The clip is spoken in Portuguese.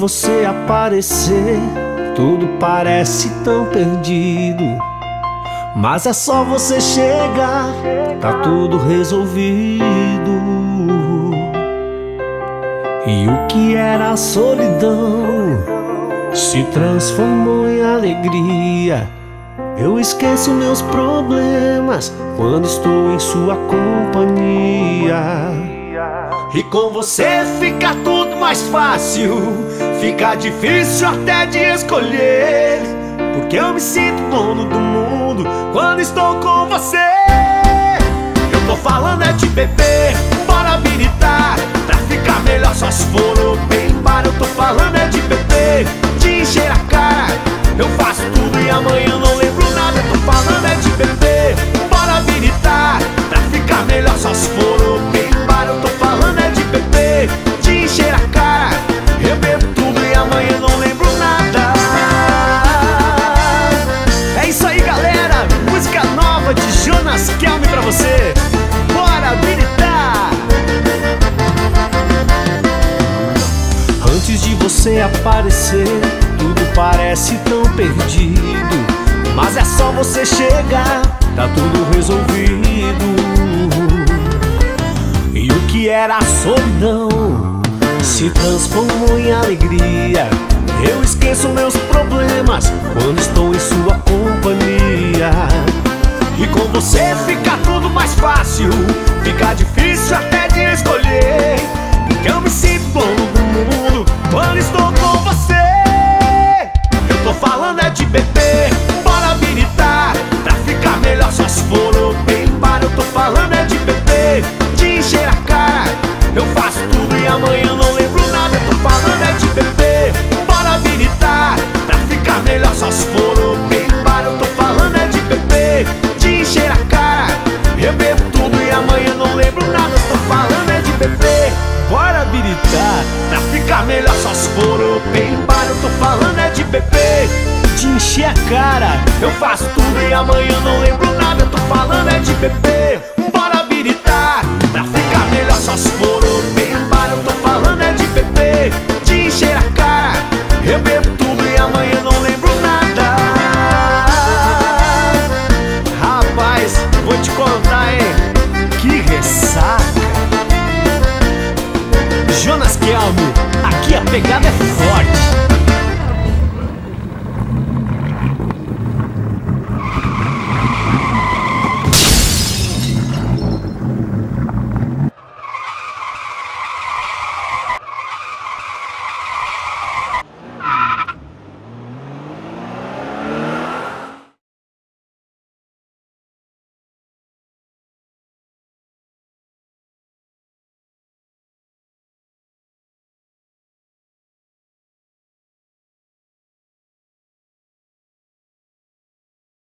você aparecer, tudo parece tão perdido. Mas é só você chegar, tá tudo resolvido. E o que era solidão se transformou em alegria. Eu esqueço meus problemas quando estou em sua companhia. E com você fica tudo mais fácil, fica difícil até de escolher, porque eu me sinto dono do mundo quando estou com você. Eu tô falando é de beber, bora habilitar, pra ficar melhor só se for open bar. Eu tô falando é de beber, de encher a cara, eu faço tudo e amanhã não lembro nada. Eu tô falando é de beber, bora habilitar, pra ficar melhor só se for open bar. Eu tô falando é de beber, de encher a cara, eu bebo tudo e amanhã não lembro nada. É isso aí, galera, música nova de Jonas Kelme pra você. Bora habilitar! Antes de você aparecer, tudo parece tão perdido. Mas é só você chegar, tá tudo resolvido. E o que era solidão se transformou em alegria. Eu esqueço meus problemas quando estou em sua companhia. E com você fica tudo mais fácil, fica difícil até de escolher, porque eu me sinto dono do mundo quando estou com você. Eu tô falando é de beber, bora habilitar, pra ficar melhor só se for open bar. Eu tô falando é de beber, de encher a cara, eu faço tudo e amanhã não lembro nada. Eu tô falando é de beber, bora habilitar, pra ficar melhor só se for open bar. Eu tô falando é de beber, de encher a cara, eu bebo tudo e amanhã não lembro nada. Eu tô falando é de beber, bora habilitar, pra ficar melhor só se for open bar. Eu tô falando é de beber, de encher a cara, eu faço tudo e amanhã não lembro nada. Eu tô falando é de beber, bora habilitar, pra ficar melhor só se for open bar. Eu tô falando é de beber, de encher a cara, eu bebo tudo e amanhã não lembro nada. Rapaz, vou te contar, hein, que ressaca. Jonas Kelme, aqui a pegada é forte.